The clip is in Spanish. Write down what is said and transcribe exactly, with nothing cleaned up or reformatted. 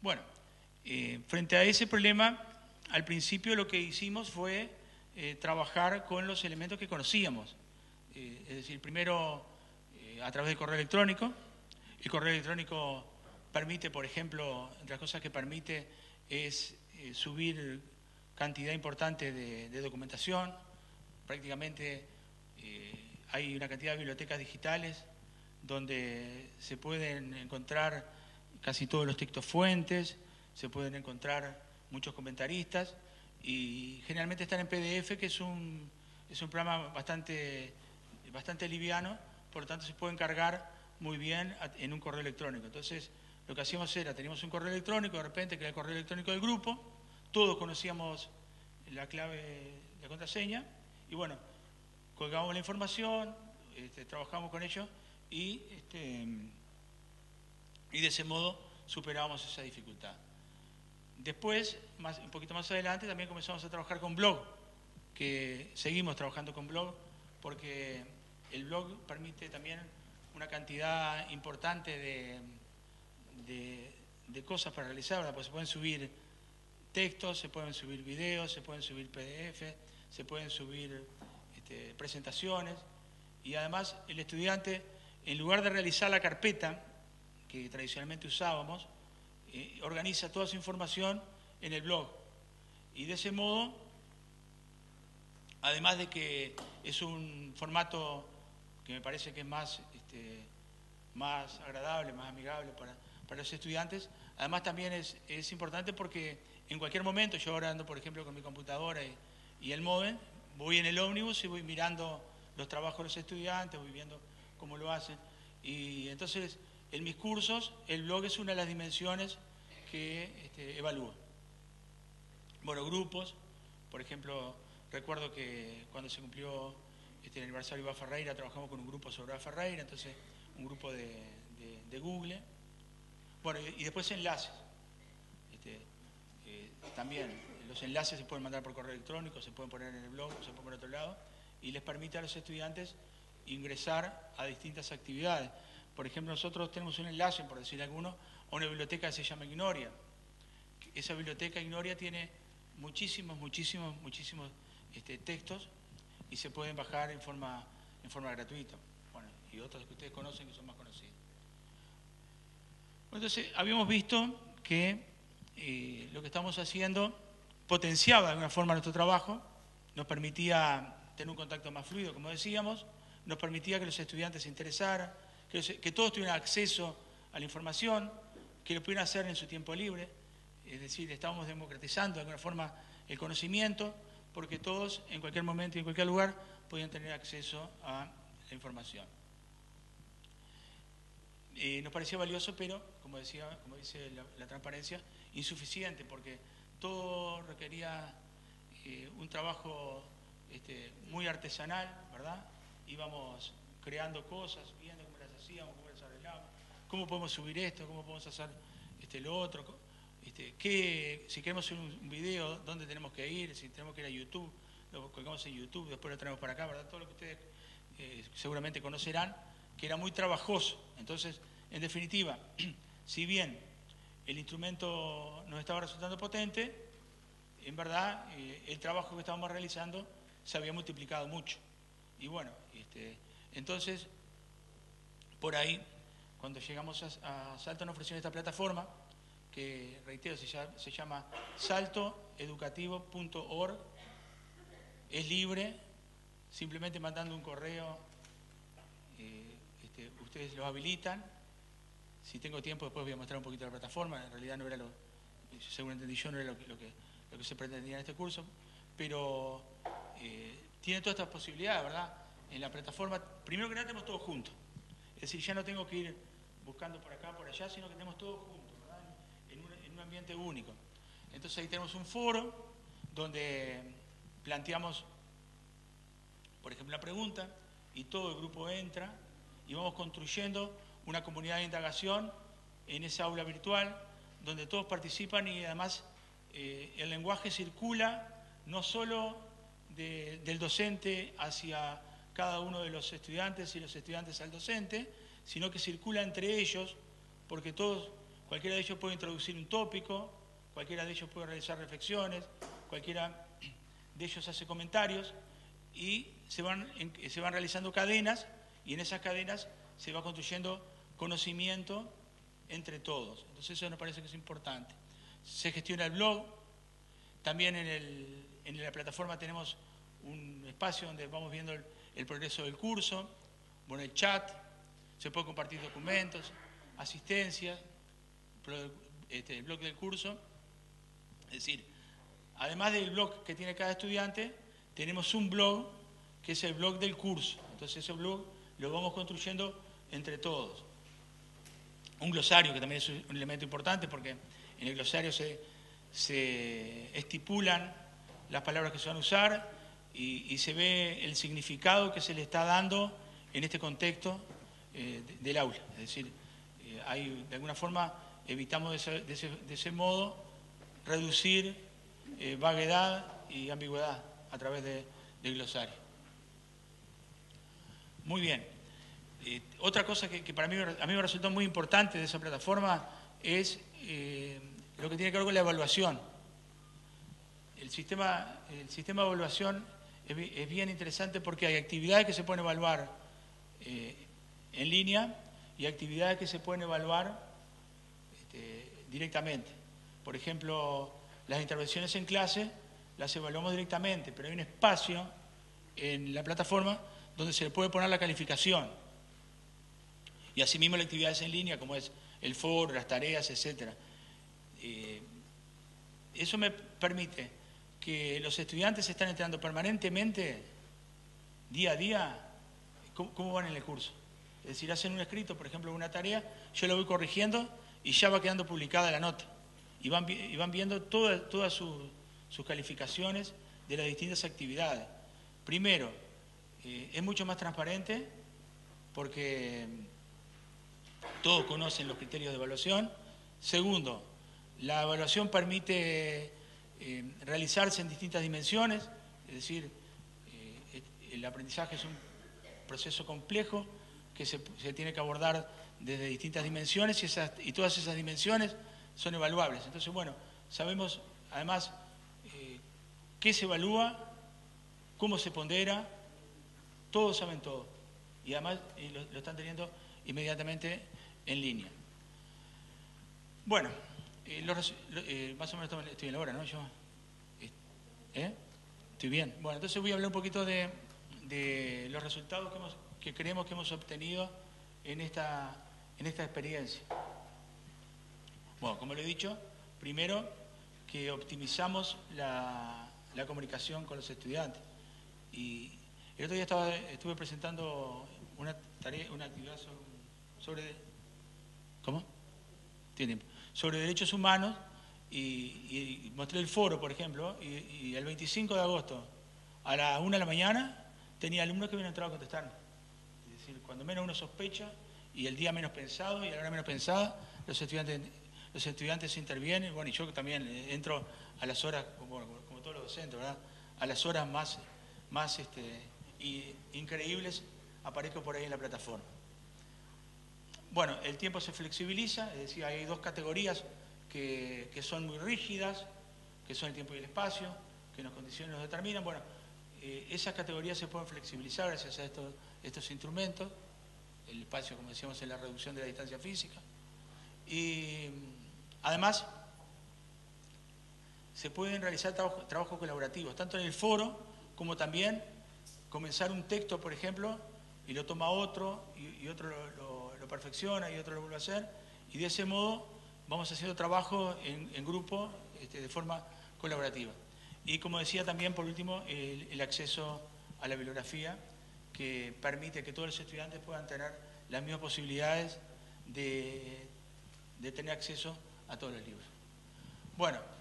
Bueno, eh, frente a ese problema, al principio lo que hicimos fue eh, trabajar con los elementos que conocíamos. Eh, es decir, primero eh, a través del correo electrónico. El correo electrónico permite, por ejemplo, entre las cosas que permite es eh, subir cantidad importante de, de documentación. Prácticamente eh, hay una cantidad de bibliotecas digitales donde se pueden encontrar casi todos los textos fuentes, se pueden encontrar muchos comentaristas y generalmente están en P D F, que es un, es un programa bastante, bastante liviano, por lo tanto se pueden cargar muy bien en un correo electrónico. Entonces, lo que hacíamos era, teníamos un correo electrónico, de repente, que era el correo electrónico del grupo, todos conocíamos la clave, la contraseña, y bueno, colgábamos la información, este, trabajamos con ellos, y, este, y de ese modo superábamos esa dificultad. Después, más, un poquito más adelante, también comenzamos a trabajar con blog, que seguimos trabajando con blog, porque el blog permite también una cantidad importante de, de, de cosas para realizar, ¿verdad? Pues se pueden subir textos, se pueden subir videos, se pueden subir P D F, se pueden subir este, presentaciones, y además el estudiante, en lugar de realizar la carpeta que tradicionalmente usábamos, eh, organiza toda su información en el blog, y de ese modo, además de que es un formato que me parece que es más, este, más agradable, más amigable para, para los estudiantes. Además también es, es importante porque en cualquier momento, yo ahora ando por ejemplo con mi computadora y, y el módem, voy en el ómnibus y voy mirando los trabajos de los estudiantes, voy viendo cómo lo hacen. Y entonces en mis cursos el blog es una de las dimensiones que este, evalúo. Bueno, grupos, por ejemplo, recuerdo que cuando se cumplió este, el aniversario de Eva Ferreira, trabajamos con un grupo sobre Eva Ferreira, entonces un grupo de, de, de Google. Bueno, y, y después enlaces. Este, eh, también los enlaces se pueden mandar por correo electrónico, se pueden poner en el blog, se pueden poner en otro lado, y les permite a los estudiantes ingresar a distintas actividades. Por ejemplo, nosotros tenemos un enlace, por decir alguno, a una biblioteca que se llama Ignoria. Esa biblioteca Ignoria tiene muchísimos, muchísimos, muchísimos este, textos y se pueden bajar en forma, en forma gratuita. Bueno, y otros que ustedes conocen que son más conocidos. Entonces, habíamos visto que eh, lo que estamos haciendo potenciaba de alguna forma nuestro trabajo, nos permitía tener un contacto más fluido, como decíamos, nos permitía que los estudiantes se interesaran, que, los, que todos tuvieran acceso a la información, que lo pudieran hacer en su tiempo libre, es decir, estábamos democratizando de alguna forma el conocimiento, porque todos en cualquier momento y en cualquier lugar podían tener acceso a la información. Eh, nos parecía valioso, pero, como decía, como dice la, la transparencia, insuficiente, porque todo requería eh, un trabajo este, muy artesanal, ¿verdad? Íbamos creando cosas, viendo cómo las hacíamos, cómo las arreglábamos, cómo podemos subir esto, cómo podemos hacer este, lo otro, este, qué, si queremos hacer un, un video, dónde tenemos que ir, si tenemos que ir a YouTube, lo colgamos en YouTube, después lo traemos para acá, ¿verdad? Todo lo que ustedes eh, seguramente conocerán, que era muy trabajoso. Entonces, en definitiva, si bien el instrumento nos estaba resultando potente, en verdad eh, el trabajo que estábamos realizando se había multiplicado mucho. Y bueno, este, entonces, por ahí, cuando llegamos a, a Salto nos ofrecieron esta plataforma, que reitero, se llama, se llama salto educativo punto org, es libre, simplemente mandando un correo, eh, este, ustedes lo habilitan. Si tengo tiempo después voy a mostrar un poquito la plataforma, en realidad no era lo, según entendí yo, no era lo que, lo que, lo que se pretendía en este curso, pero eh, tiene todas estas posibilidades, ¿verdad? En la plataforma, primero que nada tenemos todo junto, es decir, ya no tengo que ir buscando por acá, por allá, sino que tenemos todo junto, ¿verdad? En un, en un ambiente único. Entonces ahí tenemos un foro donde planteamos, por ejemplo, una pregunta y todo el grupo entra y vamos construyendo una comunidad de indagación en esa aula virtual donde todos participan y además eh, el lenguaje circula no solo de, del docente hacia cada uno de los estudiantes y los estudiantes al docente, sino que circula entre ellos porque todos Cualquiera de ellos puede introducir un tópico, cualquiera de ellos puede realizar reflexiones, cualquiera de ellos hace comentarios y se van, se van realizando cadenas y en esas cadenas se va construyendo conocimiento entre todos. Entonces eso nos parece que es importante. Se gestiona el blog, también en, el, en la plataforma tenemos un espacio donde vamos viendo el, el progreso del curso, bueno, el chat, se puede compartir documentos, asistencia, este, el blog del curso. Es decir, además del blog que tiene cada estudiante, tenemos un blog que es el blog del curso. Entonces ese blog lo vamos construyendo entre todos. Un glosario que también es un elemento importante porque en el glosario se, se estipulan las palabras que se van a usar y, y se ve el significado que se le está dando en este contexto eh, de, del aula. Es decir, eh, hay, de alguna forma evitamos de ese, de ese, de ese modo reducir eh, vaguedad y ambigüedad a través de, del glosario. Muy bien. Eh, otra cosa que, que para mí, a mí me resultó muy importante de esa plataforma es eh, lo que tiene que ver con la evaluación. El sistema, el sistema de evaluación es, es bien interesante porque hay actividades que se pueden evaluar eh, en línea y actividades que se pueden evaluar este, directamente. Por ejemplo, las intervenciones en clase las evaluamos directamente, pero hay un espacio en la plataforma donde se le puede poner la calificación. Y asimismo las actividades en línea, como es el foro, las tareas, etcétera. Eh, eso me permite que los estudiantes se están enterando permanentemente, día a día, cómo, cómo van en el curso. Es decir, hacen un escrito, por ejemplo, una tarea, yo lo voy corrigiendo y ya va quedando publicada la nota. Y van, y van viendo todas, todas sus, sus calificaciones de las distintas actividades. Primero, eh, es mucho más transparente porque todos conocen los criterios de evaluación. Segundo, la evaluación permite eh, realizarse en distintas dimensiones, es decir, eh, el aprendizaje es un proceso complejo que se, se tiene que abordar desde distintas dimensiones y, esas, y todas esas dimensiones son evaluables. Entonces, bueno, sabemos además eh, qué se evalúa, cómo se pondera, todos saben todo. Y además eh, lo, lo están teniendo inmediatamente en línea. Bueno, eh, los, eh, más o menos estoy en la hora, ¿no? Yo, ¿eh? Estoy bien. Bueno, entonces voy a hablar un poquito de, de los resultados que, hemos, que creemos que hemos obtenido en esta, en esta experiencia. Bueno, como lo he dicho, primero que optimizamos la, la comunicación con los estudiantes. Y el otro día estaba, estuve presentando una tarea, una actividad sobre, sobre ¿cómo? Tiene tiempo. Sobre derechos humanos y, y mostré el foro, por ejemplo, y, y el veinticinco de agosto a la una de la mañana tenía alumnos que habían entrado a contestarme. Es decir, cuando menos uno sospecha y el día menos pensado y a la hora menos pensada, los estudiantes, los estudiantes intervienen. Bueno, y yo también entro a las horas, como, como todos los docentes, ¿verdad? A las horas más, más este, y, increíbles, aparezco por ahí en la plataforma. Bueno, el tiempo se flexibiliza, es decir, hay dos categorías que, que son muy rígidas, que son el tiempo y el espacio, que nos condicionan y nos determinan. Bueno, eh, esas categorías se pueden flexibilizar gracias a estos, estos instrumentos. El espacio, como decíamos, es la reducción de la distancia física. Y además, se pueden realizar trabajo, trabajos colaborativos, tanto en el foro como también comenzar un texto, por ejemplo, y lo toma otro, y, y otro lo, lo, lo perfecciona, y otro lo vuelve a hacer, y de ese modo vamos haciendo trabajo en, en grupo este, de forma colaborativa. Y como decía también, por último, el, el acceso a la bibliografía, que permite que todos los estudiantes puedan tener las mismas posibilidades de, de tener acceso a todos los libros. Bueno.